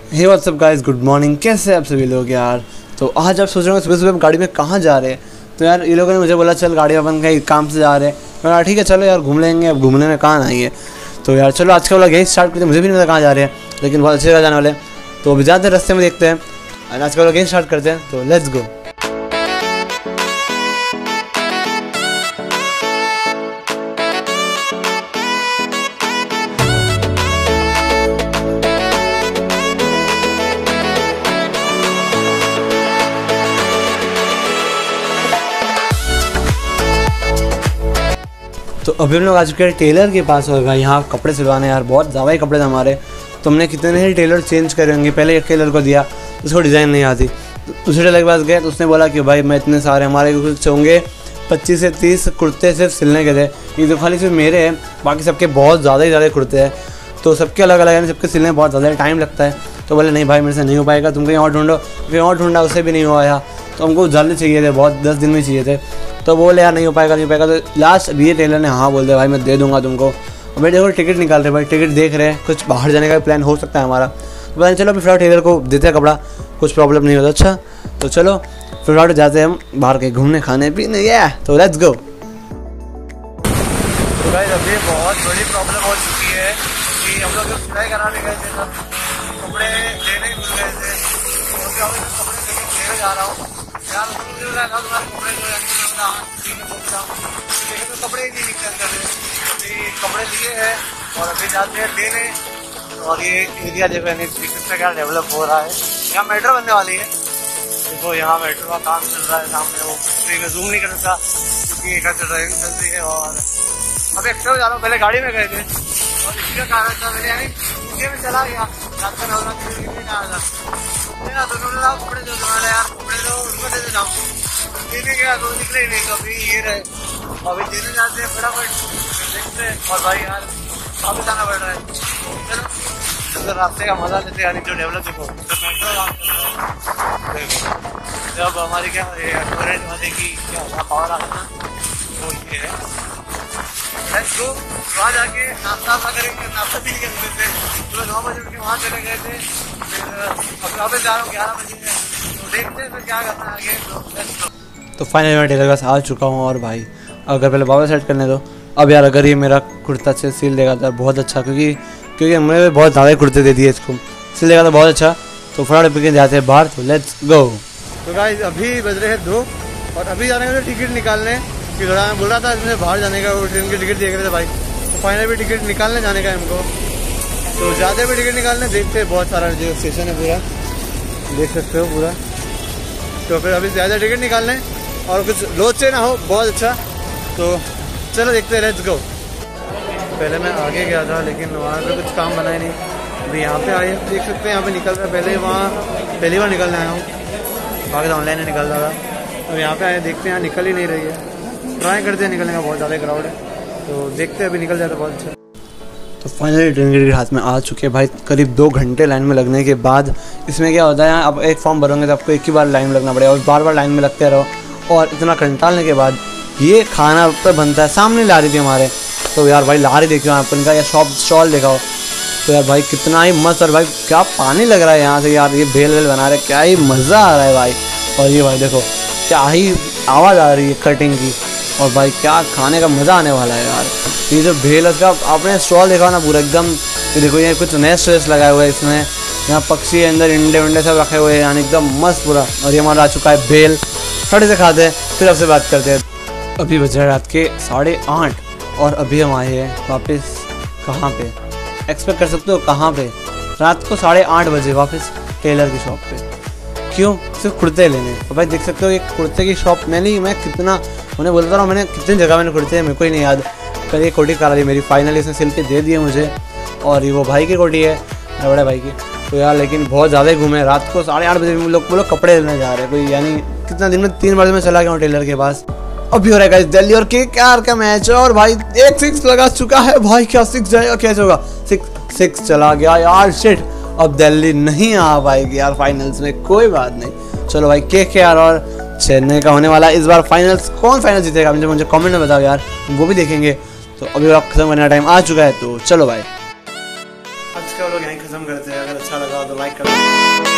हे WhatsApp guys, good morning. कैसे आप सभी लोग यार। तो आज आप सोच रहे हो सुबह सुबह गाड़ी में कहाँ जा रहे हैं। तो यार ये लोगों ने मुझे बोला चल गाड़ी अपन कहीं काम से जा रहे हैं। तो यार ठीक है चलो यार घूम लेंगे, अब घूमने में कहाँ नहीं है। तो यार चलो आज का वाला यही स्टार्ट करते हैं। मुझे भी नहीं पता कहाँ जा रहे हैं, लेकिन बहुत अच्छी जगह जाने वाले हैं। तो अभी जाते हैं, रास्ते में देखते हैं। आज का वाला यही स्टार्ट करते हैं, तो लेट्स गो। तो अभी हम लोग आ चुके हैं टेलर के पास और भाई यहाँ कपड़े सिलवाने यार बहुत ज़्यादा ही कपड़े थे हमारे। तो हमने कितने ही टेलर चेंज करे होंगे। पहले एक टेलर को दिया, उसको डिज़ाइन नहीं आती। दूसरे टेलर के पास गए तो उसने बोला कि भाई मैं इतने सारे, हमारे कुछ होंगे 25 से 30 कुर्ते सिर्फ सिलने के थे। ये तो खाली सिर्फ मेरे हैं, बाकी सबके बहुत ज़्यादा ही ज़्यादा कुर्ते हैं। तो सबके अलग अलग हैं, सबके सिलने में बहुत ज़्यादा टाइम लगता है। तो बोले नहीं भाई मेरे से नहीं हो पाएगा, तुम कहीं और ढूंढो। कहीं और ढूंढा, उससे भी नहीं हुआ यार। तो हमको जल्दी चाहिए थे, बहुत 10 दिन में चाहिए थे। तो बोले यार नहीं हो पाएगा नहीं हो पाएगा। तो लास्ट अभी ये टेलर ने हाँ बोल दिया भाई मैं दे दूंगा तुमको। और भाई देखो टिकट निकाल रहे भाई, टिकट देख रहे हैं, कुछ बाहर जाने का प्लान हो सकता है हमारा। तो भाई चलो फिर टेलर को देते हैं कपड़ा, कुछ प्रॉब्लम नहीं होता। अच्छा तो चलो फिर जाते हैं हम बाहर के घूमने खाने पीने। तो लेट्स गो। तो भाई अभी बहुत बड़ी प्रॉब्लम हो चुकी है कि हम लोग सिलाई कराने गए थे, कपड़े लेने भूल गए थे। तो अभी कपड़े लेने जा रहा हूँ यार। कपड़े लेकिन तो कपड़े ही नहीं निकल कर रहे। अभी कपड़े लिए हैं और अभी जाते हैं लेने। और ये एरिया देखो कितना क्या डेवलप हो रहा है। यहाँ मेट्रो बनने वाली है। देखो यहाँ मेट्रो का काम चल रहा है सामने। वो में जूम नहीं कर सकता क्योंकि एक ड्राइविंग चल रही है। और अभी एक्स्ट्रा जा रहा हूँ, पहले गाड़ी में गए थे और इसी का कारण था मेरे यानी नीचे में चला गया। रात का नौरा कपड़े जो तुम्हारे यार कपड़े जो उनको दे देना देने गया तो निकले ही नहीं। तो अभी ये रहे, अभी देने जाते हैं फटाफट देखते हैं। और भाई यार वापस जाना पड़ रहा है। चलो रास्ते का मजा लेते यानी जो डेवलप देखो जब हमारी क्या टोरेंट वाले की क्या पावर आता है वो ये है। तो वहाँ जाके नाश्ता करेंगे, नाश्ता भी नहीं करते थे। सुबह 9 बजे उठ के वहाँ चले गए थे। फिर अब वापस जा रहा हूँ 11 बजे। तो देखते हैं फिर क्या करना है आगे। तो फाइनली मैं टेलर के पास आ चुका हूँ। और भाई अगर पहले बाबा सेट करने दो। अब यार अगर ये मेरा कुर्ता अच्छे सिल देगा तो बहुत अच्छा, क्योंकि हमने बहुत ज़्यादा कुर्ते दे दिए इसको। सिल देगा तो बहुत अच्छा। तो फटाफट पीके जाते हैं बाहर। तो लेट्स गो। तो गाइस अभी बज रहे हैं 2 और अभी जाने का टिकट निकालने कि थोड़ा मैं बोल रहा था इसमें बाहर जाने का, वो ट्रेन की टिकट देख रहे थे भाई। तो फाइनली भी टिकट निकालने जाने का हमको। तो ज़्यादा भी टिकट निकालने देखते हैं, बहुत सारा जो स्टेशन है पूरा देख सकते हो पूरा। तो फिर अभी ज़्यादा टिकट निकालने और कुछ लोचे ना हो बहुत अच्छा। तो चलो देखते हैं, लेट्स गो। पहले मैं आगे गया था लेकिन वहाँ पे कुछ काम बना ही नहीं। अभी यहाँ पे आए देख सकते हैं, यहाँ पे निकल रहा है। पहले वहाँ पहली बार निकलने आया हूँ, बाकी ऑनलाइन निकल रहा था। अब यहाँ पे आए देखते हैं, यहाँ निकल ही नहीं रही है। ट्राई करते हैं निकलने का, बहुत ज़्यादा क्राउड है। तो देखते हैं अभी निकल जाता बहुत अच्छा। तो फाइनली ट्रेन के टिकट हाथ में आ चुके हैं भाई। करीब 2 घंटे लाइन में लगने के बाद इसमें क्या होता है, आप एक फॉर्म भरोगे तो आपको एक ही बार लाइन में लगना पड़ेगा और बार बार लाइन में लगते रहो। और इतना कंटालने के बाद ये खाना पर बनता है। सामने ला रही थी हमारे। तो यार भाई ला रही देखियो अपन का, या शॉप स्टॉल देखा हो तो यार भाई कितना ही मस्त। और भाई क्या पानी लग रहा है यहाँ से यार। ये भेल वेल बना रहे, क्या ही मज़ा आ रहा है भाई। और ये भाई देखो क्या ही आवाज़ आ रही है कटिंग की। और भाई क्या खाने का मज़ा आने वाला है यार। ये जो भेल उसका आपने स्टॉल देखा ना पूरा एकदम। ये देखो ये कुछ नेस्ट वेस्ट लगाए हुए हैं इसमें। यहाँ पक्षी अंदर इंडे विंडे सब रखे हुए हैं यानी एकदम मस्त पूरा। और ये हमारा आ चुका है भेल। थोड़े से खाते हैं फिर आपसे बात करते हैं। अभी बज रहा है रात के 8:30 और अभी हम आए हैं वापस कहाँ पे, एक्सपेक्ट कर सकते हो कहाँ पे। रात को 8:30 बजे वापस टेलर की शॉप पे। क्यों? सिर्फ कुर्ते लेने। और भाई देख सकते हो एक कुर्ते की शॉप मैं कितना उन्हें बोलता रहा हूँ, मैंने कितनी जगह मैंने कुर्ते मेरे को ही नहीं याद। कल ये कोटी करा ली मेरी, फाइनली इसने सिल के दे दिए मुझे। और ये वो भाई की कोटी है, मेरे बड़े भाई की। तो यार लेकिन बहुत ज़्यादा ही घूमे। रात को 8:30 बजे लोग कपड़े लेने जा रहे हैं। कोई यानी कितना दिन में 3 बार मैं चला गया हूँ टेलर के पास। अभी हो रहा है दिल्ली और केकेआर का मैच है और भाई एक 6 लगा चुका है भाई। क्या 6 जाएगा, कैसे होगा? 6 चला गया यार, शिट। अब दिल्ली नहीं आ पाएगी यार फाइनल्स में। कोई बात नहीं, चलो भाई केकेआर और चेन्नई का होने वाला इस बार फाइनल्स। कौन फाइनल जीतेगा मुझे कमेंट में बताओ यार, वो भी देखेंगे। तो अभी खत्म करने का टाइम आ चुका है। तो चलो भाई आज का लोग यहीं खत्म करते हैं। अगर अच्छा लगा तो लाइक कर